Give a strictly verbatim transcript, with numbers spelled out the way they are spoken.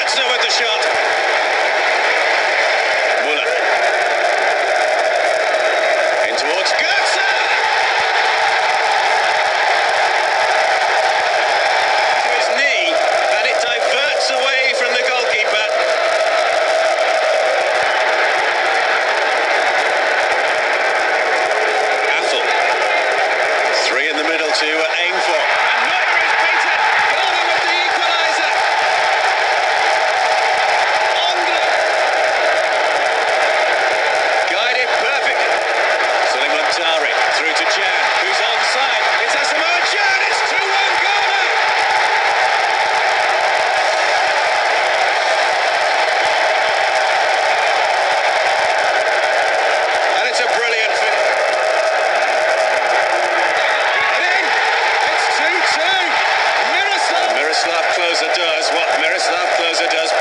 Avertzer with the shot. Muller. In towards Götze. To his knee, and it diverts away from the goalkeeper. Affel. Three in the middle to aim for. And Neuer is beaten. Golden with the equaliser. Ongle. Guided perfectly. Suleiman Tari through to Can, who's onside. It's Asamoah Gyan. It's two one Ghana. And it's a brilliant finish. And in. It's two two. Miroslav. Miroslav Klose does what Miroslav Klose does